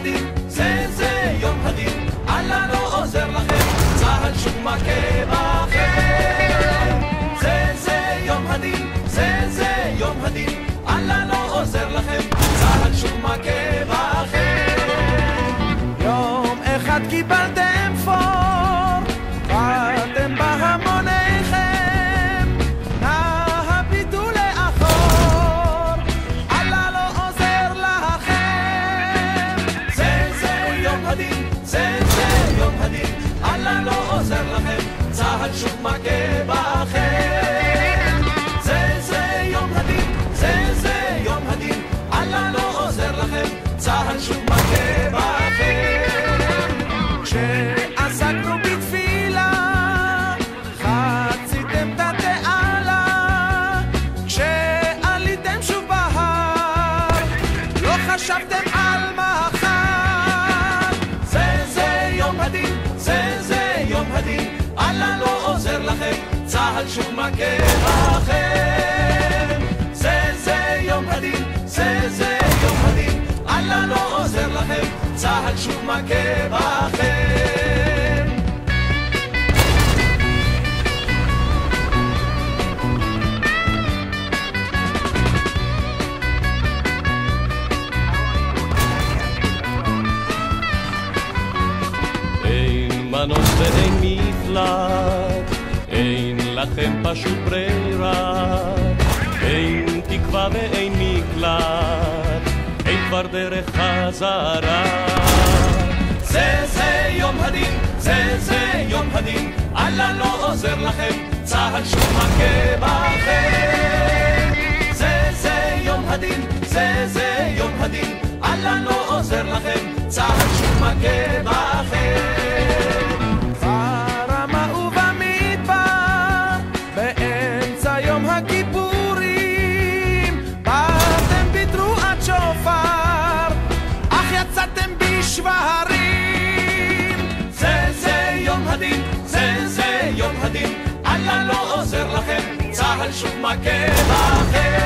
הדין, זה יום הדין, אללה לא עוזר לכם, צהל שוב מכה בכם. זה יום הדין, זה יום הדין, אללה לא עוזר לכם, צהל שוב מכה בכם. יום אחד קיבלתם פור, באתם בהמוניכם, נא הביטו לאחור, אללה לא עוזר לכם. זה יום הדין, זה יום הדין, אללה לא עוזר לכם, צהל שוב מכה בכם. זה יום הדין, זה יום הדין, אללה לא עוזר לכם, צהל שוב מכה בכם. כשעסקנו בתפילה חציתם את התעלה, כשעליתם שוב בהר לא חשבתם על מחר. זה יום הדין, זה יום הדין, אללה לא עוזר לכם, צהל שוב מכה בכם. זה יום הדין, זה יום הדין, אללה לא עוזר לכם, צהל שוב מכה בכם. אין מנוס ואין מפלט, אין לכם פשוט ברירה, אין תקווה ואין מקלט, אין כבר דרך חזרה. זה יום הדין, זה יום הדין, אללה לא עוזר לכם, צהל שוב מכה בכם. זה יום הדין, זה יום הדין, אללה לא עוזר לכם, צהל שוב מכה בכם. ברמה ובמדבר, באמצע יום הכיפורים, באתם בתרועת שופר, אך יצאתם בשברים. זה יום הדין, זה יום הדין, אללה לא עוזר לכם, צהל שוב מכה בכם.